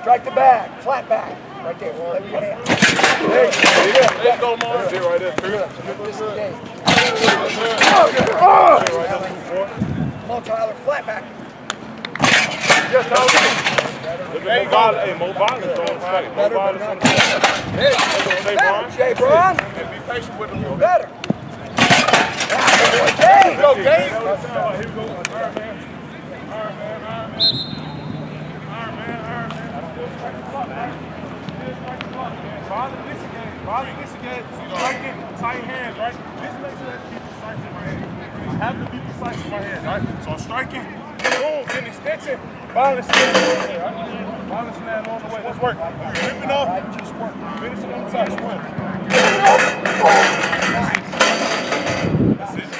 Strike the back, flat back. Right there, well, your hand. There you go, Mark. Sit right there. Disengage. Come on, Tyler, flat back. Yes, Tyler. More violence on the fight. More violence on the fight. Jay Braun. Be patient with him. Better. Here we go, Gabe. Here we go. Bother this again. Striking, tight hands, right? This makes sure that you be precise in my hand. You have to be precise in my hand, right? So I'm striking, boom, get extension, violence stand on the way, right? Violence stand on the way. Let's work. Ripping off, just work. Finishing on the touch, work. That's it.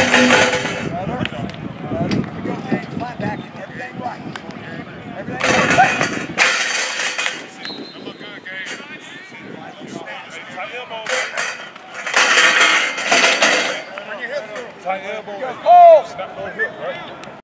Flat back, everything right. Everything right.